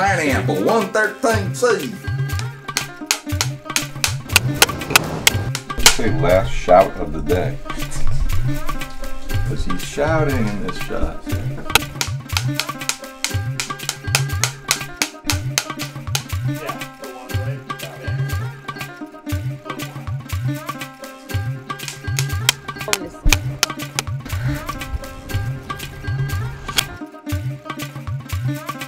pineapple 113C. Say last shout of the day. Because he's shouting in this shot. Bonus.